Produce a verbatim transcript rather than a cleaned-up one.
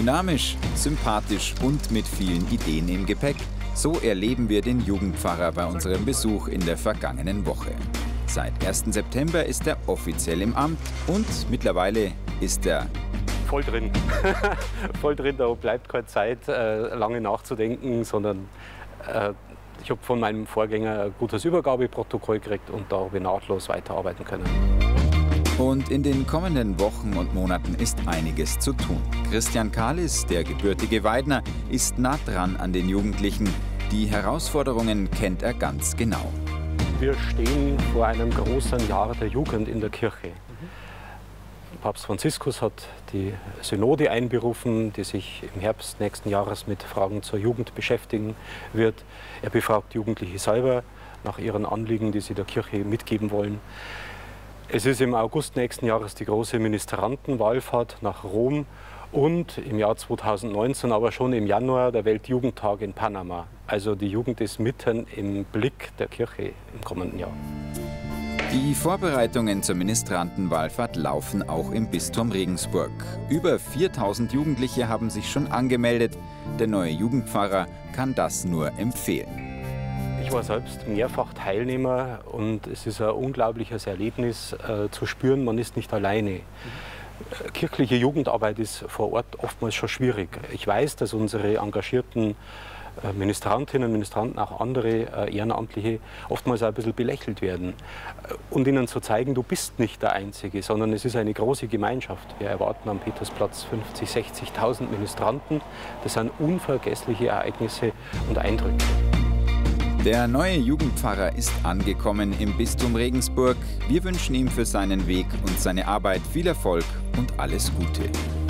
Dynamisch, sympathisch und mit vielen Ideen im Gepäck. So erleben wir den Jugendpfarrer bei unserem Besuch in der vergangenen Woche. Seit ersten September ist er offiziell im Amt und mittlerweile ist er voll drin. Voll drin, da bleibt keine Zeit, äh, lange nachzudenken, sondern äh, ich habe von meinem Vorgänger ein gutes Übergabeprotokoll gekriegt und da habe ich nahtlos weiterarbeiten können. Und in den kommenden Wochen und Monaten ist einiges zu tun. Christian Kahlis, der gebürtige Weidner, ist nah dran an den Jugendlichen. Die Herausforderungen kennt er ganz genau. Wir stehen vor einem großen Jahr der Jugend in der Kirche. Papst Franziskus hat die Synode einberufen, die sich im Herbst nächsten Jahres mit Fragen zur Jugend beschäftigen wird. Er befragt Jugendliche selber nach ihren Anliegen, die sie der Kirche mitgeben wollen. Es ist im August nächsten Jahres die große Ministrantenwallfahrt nach Rom und im Jahr zweitausendneunzehn, aber schon im Januar, der Weltjugendtag in Panama. Also die Jugend ist mitten im Blick der Kirche im kommenden Jahr. Die Vorbereitungen zur Ministrantenwallfahrt laufen auch im Bistum Regensburg. Über viertausend Jugendliche haben sich schon angemeldet. Der neue Jugendpfarrer kann das nur empfehlen. Ich war selbst mehrfach Teilnehmer und es ist ein unglaubliches Erlebnis äh, zu spüren, man ist nicht alleine. Mhm. Kirchliche Jugendarbeit ist vor Ort oftmals schon schwierig. Ich weiß, dass unsere engagierten äh, Ministrantinnen und Ministranten, auch andere äh, Ehrenamtliche, oftmals auch ein bisschen belächelt werden. Und ihnen zu zeigen, du bist nicht der Einzige, sondern es ist eine große Gemeinschaft. Wir erwarten am Petersplatz fünfzigtausend, sechzigtausend Ministranten. Das sind unvergessliche Ereignisse und Eindrücke. Der neue Jugendpfarrer ist angekommen im Bistum Regensburg. Wir wünschen ihm für seinen Weg und seine Arbeit viel Erfolg und alles Gute.